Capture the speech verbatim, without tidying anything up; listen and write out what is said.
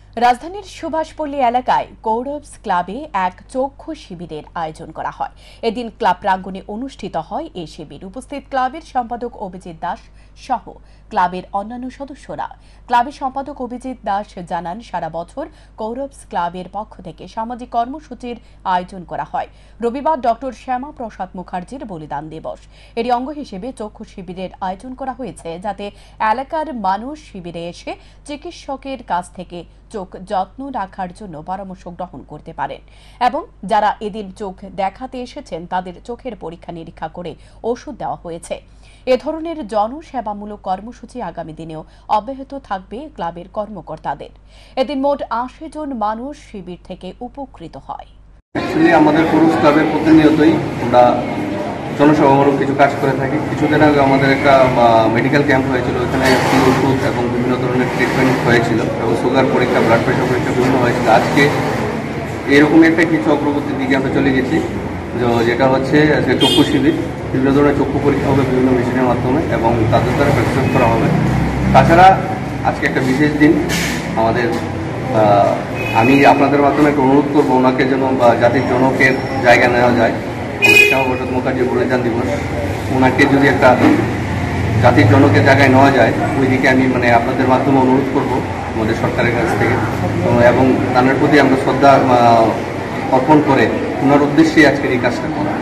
রাজধানীর সুভাষপল্লী এলাকায় কৌরবস ক্লাবে এক চক্ষু শিবিরের আয়োজন করা হয়। এদিন ক্লাব প্রাঙ্গণে অনুষ্ঠিত হয় এই শিবির। উপস্থিত ক্লাবের সম্পাদক অভিজিৎ দাস সহ ক্লাবের অন্যান্য সদস্যরা। ক্লাবের সম্পাদক অভিজিৎ দাস জানান, সারা বছর কৌরবস ক্লাবের পক্ষ থেকে সামাজিক কর্মসূচির আয়োজন করা হয়। রবিবার ডক্টর শ্যামা প্রসাদ মুখার্জির বলিদান দিবস, এরই অঙ্গ হিসেবে চক্ষু শিবিরের আয়োজন করা হয়েছে, যাতে এলাকার মানুষ শিবিরে এসে চিকিৎসকের কাছ থেকে চোখ যত্ন রাখার জন্য পরামর্শ গ্রহণ করতে পারেন এবং যারা এদিন চোখ দেখাতে এসেছেন তাদের চোখের পরীক্ষা নিরীক্ষা করে ওষুধ দেওয়া হয়েছে। এ ধরনের জনসেবামূলক কর্মসূচি আগামী দিনেও অব্যাহত থাকবে ক্লাবের কর্মকর্তাদের। এদিন মোট আশি জন মানুষ শিবির থেকে উপকৃত হয়। আমাদের পুরুষ ক্লাবের প্রতিনিয়তই আমরা জনসেবামূলক কিছু কাজ করে থাকি। কিছুদিন আগে আমাদের একটা মেডিকেল ক্যাম্প হয়েছিল, ওখানে ওষুধ এবং বিভিন্ন ধরনের ট্রিটমেন্ট হয়েছিল এবং সুগার পরীক্ষা, ব্লাড প্রেশার পরীক্ষা বিভিন্ন হয়েছিল। আজকে এরকমই একটা কিছু অগ্রগতির দিকে আমরা চলে গেছি, যেটা হচ্ছে চক্ষু শিবির। বিভিন্ন ধরনের চক্ষু পরীক্ষা হবে বিভিন্ন মেশিনের মাধ্যমে এবং তাদের দ্বারা প্র্যাকটিস করা হবে। তাছাড়া আজকে একটা বিশেষ দিন আমাদের, আমি আপনাদের মাধ্যমে একটা অনুরোধ করবো ওনাকে যেন বা জাতির জনকের জায়গা নেওয়া যায়। শ্যামা প্রসাদ মুখার্জির বলিদান দিবস, ওনাকে যদি একটা জাতির জনকের জায়গায় নেওয়া যায়, ওই দিকে আমি মানে আপনাদের মাধ্যমে অনুরোধ করব আমাদের সরকারের কাছ থেকে, এবং তাদের প্রতি আমরা শ্রদ্ধা অর্পণ করে ওনার উদ্দেশ্যে আজকের এই কাজটা করা।